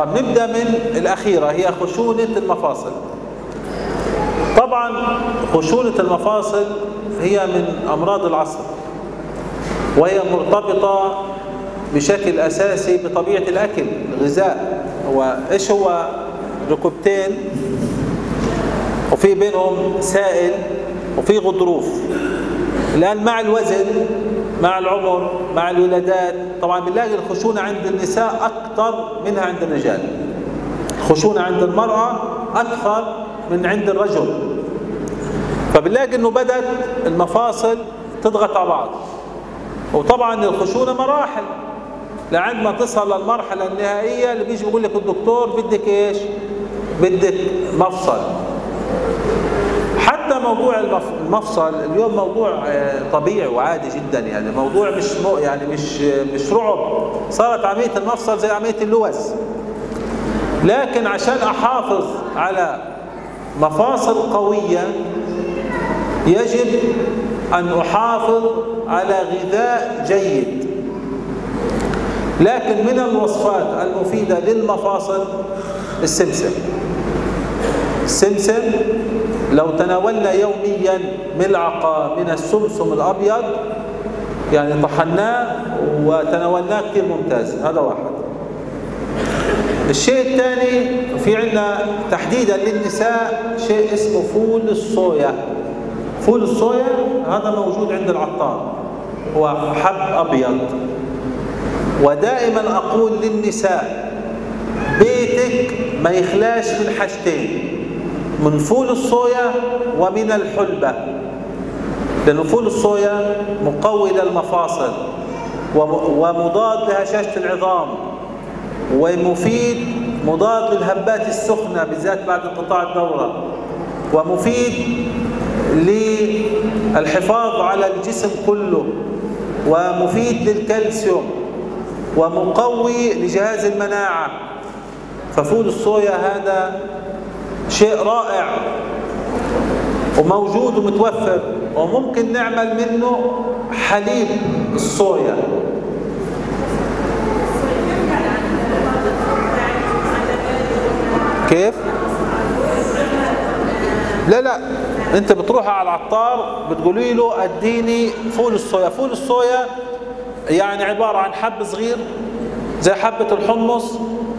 طب نبدأ من الأخيرة، هي خشونة المفاصل. طبعا خشونة المفاصل هي من أمراض العصر، وهي مرتبطة بشكل أساسي بطبيعة الأكل، الغذاء. هو إيش هو؟ ركبتين وفي بينهم سائل وفي غضروف. الآن مع الوزن، مع العمر، مع الولادات، طبعا بنلاقي الخشونة عند النساء أكثر منها عند الرجال. الخشونة عند المرأة أكثر من عند الرجل. فبنلاقي إنه بدأت المفاصل تضغط على بعض. وطبعا الخشونة مراحل لعند ما تصل للمرحلة النهائية اللي بيجي بيقول لك الدكتور بدك إيش؟ بدك مفصل. حتى موضوع المفصل اليوم موضوع طبيعي وعادي جدا، يعني موضوع مش رعب. صارت عملية المفصل زي عملية اللوز. لكن عشان أحافظ على مفاصل قوية يجب أن أحافظ على غذاء جيد. لكن من الوصفات المفيدة للمفاصل السمسم. السمسم لو تناولنا يوميا ملعقة من السمسم الأبيض، يعني طحناه وتناولناه كثير ممتاز. هذا واحد. الشيء الثاني، في عندنا تحديدا للنساء شيء اسمه فول الصويا. فول الصويا هذا موجود عند العطار، هو حب أبيض. ودائما أقول للنساء بيتك ما يخلاش من حاجتين، من فول الصويا ومن الحلبة. لأن فول الصويا مقوي للمفاصل ومضاد لهشاشة العظام، ومفيد مضاد للهبات السخنة بالذات بعد انقطاع الدورة، ومفيد للحفاظ على الجسم كله، ومفيد للكالسيوم، ومقوي لجهاز المناعة. ففول الصويا هذا شيء رائع وموجود ومتوفر، وممكن نعمل منه حليب الصويا. كيف؟ لا انت بتروح على العطار بتقولي له اديني فول الصويا. فول الصويا يعني عبارة عن حب صغير زي حبة الحمص،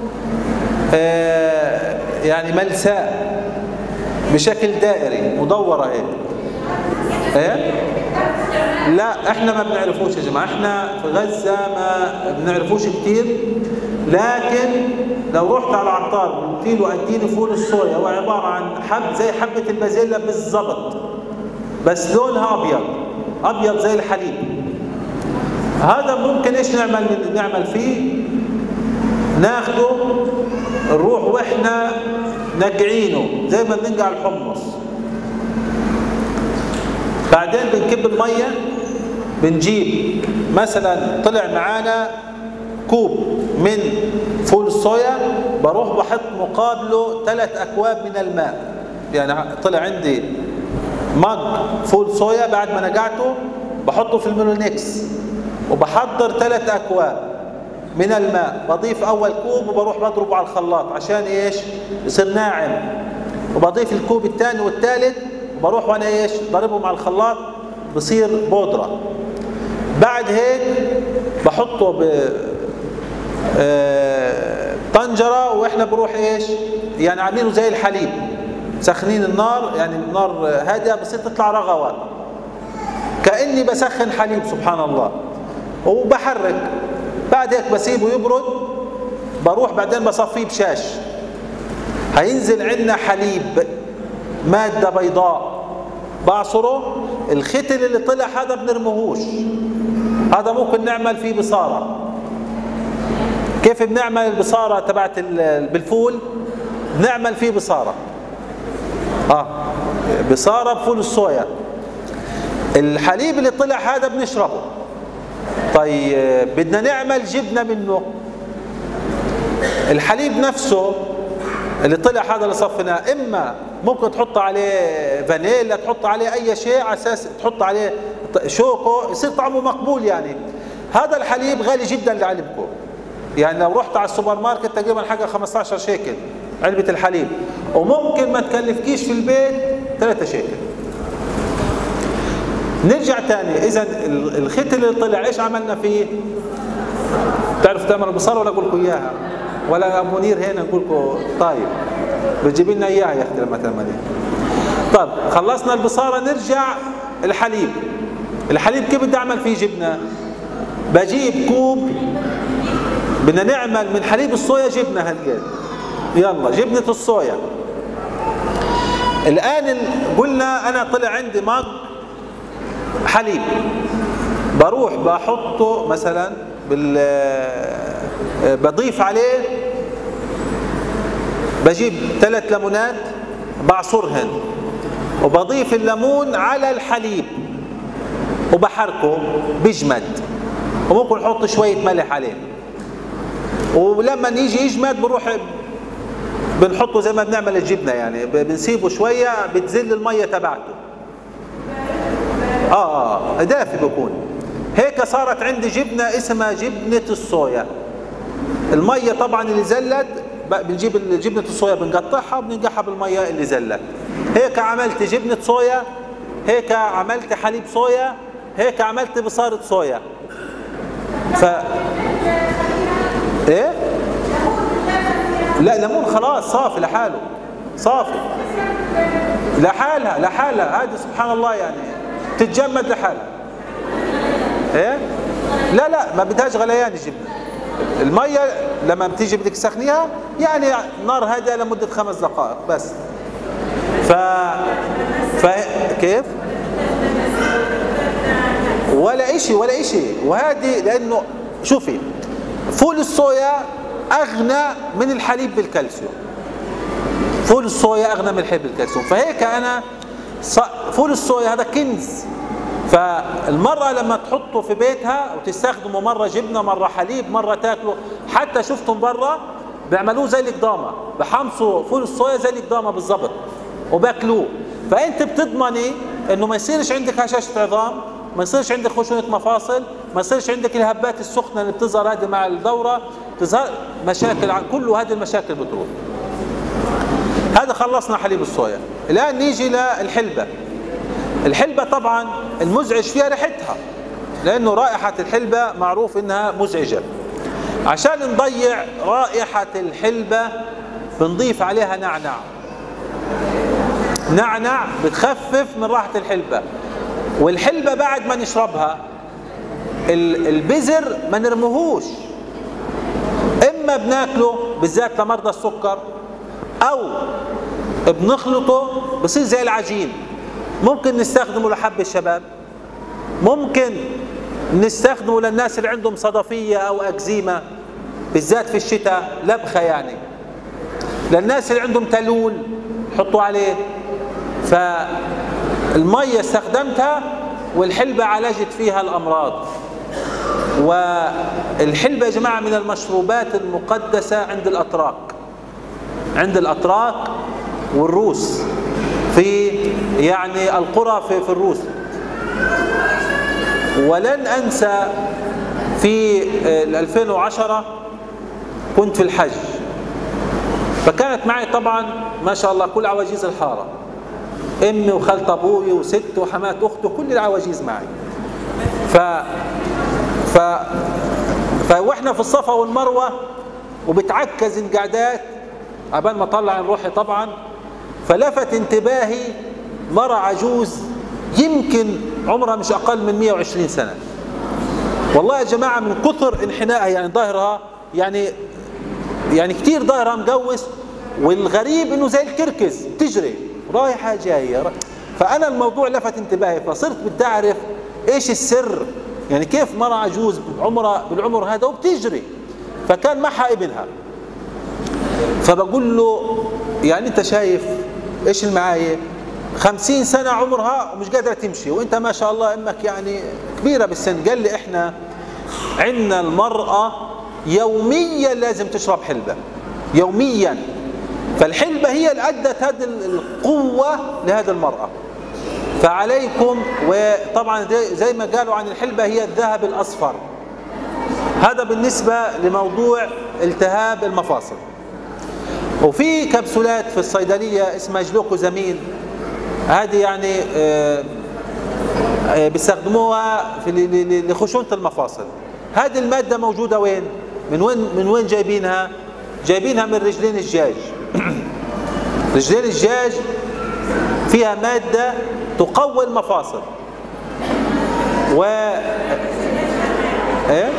يعني ملساء بشكل دائري مدورة هيك. ايه؟ لا احنا ما بنعرفوش يا جماعة، احنا في غزة ما بنعرفوش كتير. لكن لو رحت على العطار قلت له اديني فول الصويا، هو عبارة عن حب زي حبة البازيلا بالضبط، بس لونها ابيض زي الحليب. هذا ممكن ايش نعمل فيه؟ ناخده نروح واحنا نقعينه زي ما بننقع الحمص، بعدين بنكب المية، بنجيب مثلا طلع معانا كوب من فول الصويا، بروح بحط مقابله 3 أكواب من الماء. يعني طلع عندي مج فول صويا، بعد ما نقعته بحطه في الميلونيكس وبحضر 3 أكواب من الماء، بضيف أول كوب وبروح بضربه على الخلاط عشان إيش؟ يصير ناعم، وبضيف الكوب الثاني والثالث وبروح وأنا إيش؟ ضربهم على الخلاط بصير بودرة. بعد هيك بحطه طنجرة، وإحنا بروح إيش؟ يعني عاملينه زي الحليب، سخنين النار، يعني النار هادئة بصير تطلع رغوات كأني بسخن حليب. سبحان الله. وبحرك. بعد هيك بسيبه يبرد، بروح بعدين بصفيه بشاش، هينزل عندنا حليب مادة بيضاء، بعصره. الختل اللي طلع هذا بنرموهوش، هذا ممكن نعمل فيه بصارة. كيف بنعمل البصارة تبعت بالفول؟ بنعمل فيه بصارة، بصارة بفول الصويا. الحليب اللي طلع هذا بنشربه. طيب بدنا نعمل جبنة منه، الحليب نفسه اللي طلع هذا اللي صفناه، إما ممكن تحط عليه فانيلا، تحط عليه أي شيء على أساس تحط عليه شوكو يصير طعمه مقبول. يعني هذا الحليب غالي جدا لعلمكم، يعني لو رحت على السوبر ماركت تقريبا حاجه 15 شيكل علبه الحليب، وممكن ما تكلفكيش في البيت 3 شيكل. نرجع تاني، اذا الخيط اللي طلع ايش عملنا فيه؟ تعرف تعمل البصاره ولا اقول لكم اياها؟ ولا ابو منير هنا نقول لكم طيب بتجيب لنا اياها يا اختي لما تعمليها. طيب خلصنا البصاره، نرجع الحليب. الحليب كيف بدي اعمل فيه جبنه؟ بجيب كوب، بدنا نعمل من حليب الصويا جبنه هالقد. يلا جبنه الصويا. الان قلنا انا طلع عندي مج حليب، بروح بحطه مثلا بضيف عليه، بجيب 3 ليمونات بعصرهن وبضيف الليمون على الحليب وبحركه بيجمد، وممكن نحط شويه ملح عليه، ولما يجي يجمد بنروح بنحطه زي ما بنعمل الجبنه، يعني بنسيبه شويه بتزل الميه تبعته. دافي بكون. هيك صارت عندي جبنه اسمها جبنه الصويا. الميه طبعا اللي زلت بنجيب جبنه الصويا بنقطعها وبننقعها بالميه اللي زلت. هيك عملت جبنه صويا، هيك عملت حليب صويا، هيك عملت بصارة صويا. ايه؟ لا ليمون خلاص صافي لحاله، صافي لحالها هذه سبحان الله يعني تتجمد لحالها. ايه؟ لا ما بدهاش غليان الجبنه. الميه لما بتيجي بدك تسخنيها يعني نار هادئه لمده 5 دقائق بس. كيف؟ ولا شيء. وهذه لانه شوفي فول الصويا اغنى من الحليب بالكالسيوم. فول الصويا اغنى من الحليب بالكالسيوم، فهيك انا فول الصويا هذا كنز. فالمرأة لما تحطه في بيتها وتستخدمه مرة جبنة مرة حليب مرة تاكله، حتى شفتم برا بيعملوه زي القدامة، بحمصوا فول الصويا زي القدامة بالضبط وباكلوه. فانت بتضمني انه ما يصيرش عندك هشاشة عظام، ما يصيرش عندك خشونة مفاصل، ما يصيرش عندك الهبات السخنة اللي بتظهر هذه مع الدورة، تظهر مشاكل كل هذه المشاكل بتروح. هذا خلصنا حليب الصويا. الآن نيجي للحلبة. الحلبة طبعا المزعج فيها ريحتها، لأنه رائحة الحلبة معروف إنها مزعجة. عشان نضيع رائحة الحلبة بنضيف عليها نعنع بتخفف من رائحة الحلبة. والحلبة بعد ما نشربها البذر ما نرموهوش، إما بناكله بالذات لمرضى السكر، أو بنخلطه بصير زي العجين. ممكن نستخدمه لحب الشباب، ممكن نستخدمه للناس اللي عندهم صدفية أو أكزيما بالذات في الشتاء، لبخة يعني. للناس اللي عندهم تلول حطوا عليه. فالمية استخدمتها والحلبة عالجت فيها الأمراض. والحلبة يا جماعة من المشروبات المقدسة عند الأتراك والروس، في يعني القرى في الروس. ولن أنسى في 2010 كنت في الحج، فكانت معي طبعا ما شاء الله كل عواجيز الحارة، أمي وخالة أبوي وست وحمات أختي وكل العواجيز معي. فإحنا في الصفا والمروة وبتعكز القعدات عبال ما طلع روحي طبعا، فلفت انتباهي مرة عجوز يمكن عمرها مش أقل من 120 سنة. والله يا جماعة من كثر انحنائها يعني ظاهرها يعني كتير ظاهرها مقوس، والغريب انه زي الكركز تجري رايحة جاية. فأنا الموضوع لفت انتباهي، فصرت بدي أعرف إيش السر، يعني كيف مرة عجوز بالعمر هذا وبتجري. فكان معها ابنها، فبقول له يعني أنت شايف إيش المعاية 50 سنة عمرها ومش قادرة تمشي، وأنت ما شاء الله أمك يعني كبيرة بالسن. قال لي إحنا عندنا المرأة يوميا لازم تشرب حلبة يوميا، فالحلبة هي اللي أدت هذه القوة لهذه المرأة. فعليكم، وطبعا زي ما قالوا عن الحلبة هي الذهب الأصفر، هذا بالنسبة لموضوع التهاب المفاصل. وفي كبسولات في الصيدلية اسمها جلوكوزامين، هذه يعني بيستخدموها لخشونة المفاصل. هذه المادة موجودة وين؟ من وين جايبينها؟ جايبينها من رجلين الدجاج. رجلين الدجاج فيها مادة تقوي المفاصل. ايه؟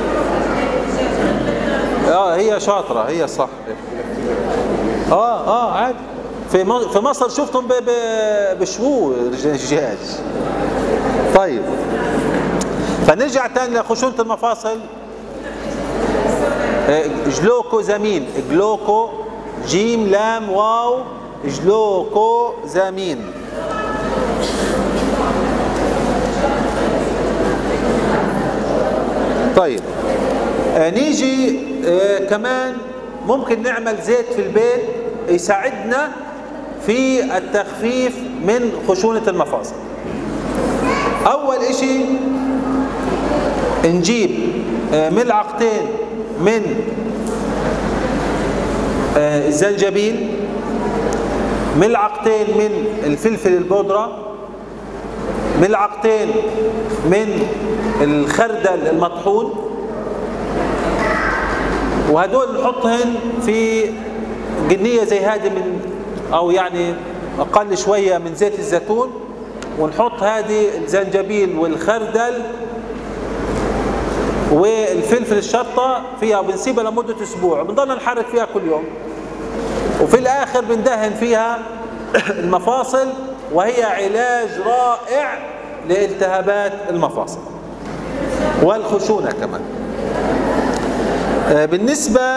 هي شاطرة، هي صح. عادي. في مصر شفتهم بشووا رجلين الدجاج. طيب، فنرجع تاني لخشونة المفاصل. جلوكوزامين، جلوكو جيم لام واو، جلوكوزامين. طيب، نيجي كمان ممكن نعمل زيت في البيت يساعدنا في التخفيف من خشونة المفاصل. أول إشي نجيب ملعقتين من الزنجبيل، ملعقتين من الفلفل البودرة، ملعقتين من الخردل المطحون، وهدول نحطهن في قنية زي هذه أو يعني أقل شوية من زيت الزيتون، ونحط هذه الزنجبيل والخردل والفلفل الشطة فيها، وبنسيبها لمدة أسبوع، وبنضل نحرك فيها كل يوم، وفي الآخر بندهن فيها المفاصل، وهي علاج رائع لالتهابات المفاصل والخشونة كمان. بالنسبة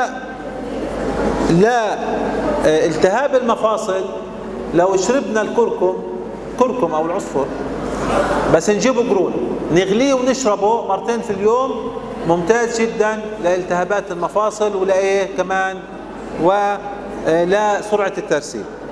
لالتهاب المفاصل، لو شربنا كركم أو العصفر، بس نجيبه قرون نغليه ونشربه مرتين في اليوم، ممتاز جدا لالتهابات المفاصل ولإيه كمان، ولا سرعة الترسيب.